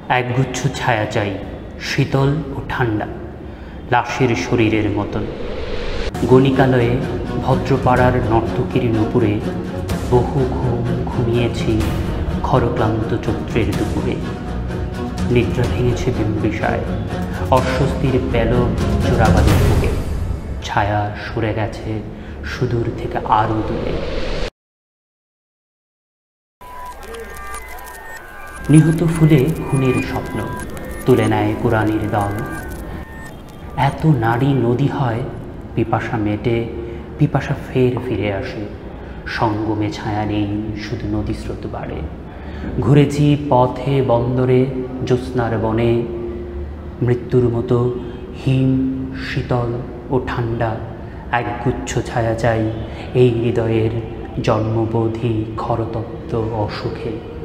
একগুচ্ছ ছায়া চাই, শীতল ও ঠান্ডা, লাশের শরীরের মতন। গণিকালয়ে ভদ্রপাড়ার নর্তকীর নুপুরে বহু ঘুম ঘুমিয়েছি খরক্লান্ত চৈত্রের দুপুরে। নিদ্রা ভেঙেছে বিম্বিসায়, অস্বস্তির পেলব চোরাবালির বুকে। ছায়া সরে গেছে সুদূর থেকে আরও দূরে। নিহত ফুলে খুনের স্বপ্ন তুলে নেয় কোরআনের দল। এত নারী নদী হয়, পিপাসা মেটে, পিপাসা ফের ফিরে আসে। সঙ্গমে ছায়া নেই, শুধু নদী স্রোত বাড়ে। ঘুরেছি পথে বন্দরে, জ্যোৎস্নার বনে, মৃত্যুর মতো হিম, শীতল ও ঠান্ডা। একগুচ্ছ ছায়া চাই এই হৃদয়ের জন্মবোধি খরতপ্ত অসুখে।